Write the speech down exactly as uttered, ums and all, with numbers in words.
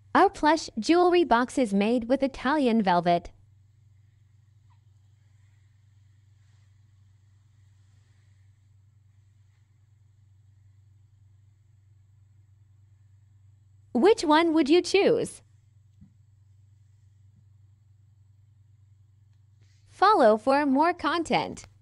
Our plush jewelry box is made with Italian velvet. Which one would you choose? Follow for more content.